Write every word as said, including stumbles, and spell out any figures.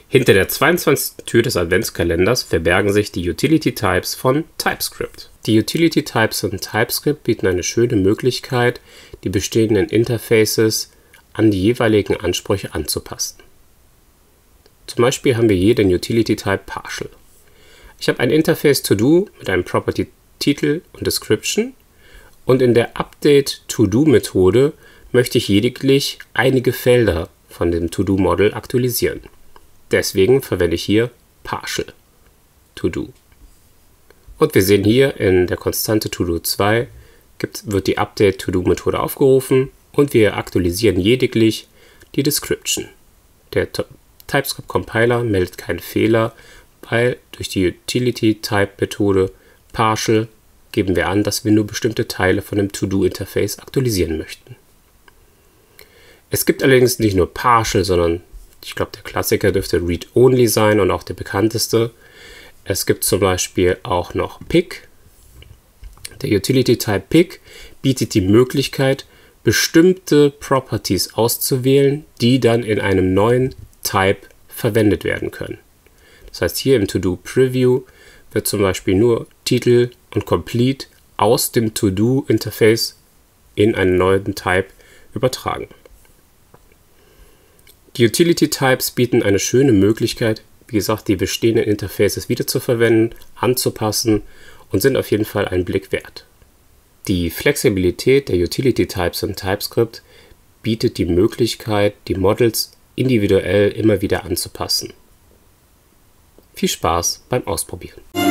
Hinter der zweiundzwanzigsten Tür des Adventskalenders verbergen sich die Utility Types von TypeScript. Die Utility Types von TypeScript bieten eine schöne Möglichkeit, die bestehenden Interfaces an die jeweiligen Ansprüche anzupassen. Zum Beispiel haben wir hier den Utility Type Partial. Ich habe ein Interface To-Do mit einem Property Titel und Description und in der Update To-Do Methode möchte ich lediglich einige Felder von dem To-Do Model aktualisieren. Deswegen verwende ich hier Partial To-Do. Und wir sehen hier in der Konstante To-Do zwei gibt, wird die Update To-Do Methode aufgerufen und wir aktualisieren lediglich die Description. Der TypeScript Compiler meldet keinen Fehler, weil durch die Utility Type Methode Partial geben wir an, dass wir nur bestimmte Teile von dem To-Do Interface aktualisieren möchten. Es gibt allerdings nicht nur Partial, sondern ich glaube, der Klassiker dürfte Read-Only sein und auch der bekannteste. Es gibt zum Beispiel auch noch Pick. Der Utility Type Pick bietet die Möglichkeit, bestimmte Properties auszuwählen, die dann in einem neuen Type verwendet werden können. Das heißt, hier im To-Do Preview wird zum Beispiel nur Titel und Complete aus dem To-Do Interface in einen neuen Type übertragen. Die Utility Types bieten eine schöne Möglichkeit, wie gesagt, die bestehenden Interfaces wiederzuverwenden, anzupassen und sind auf jeden Fall einen Blick wert. Die Flexibilität der Utility Types in TypeScript bietet die Möglichkeit, die Models individuell immer wieder anzupassen. Viel Spaß beim Ausprobieren!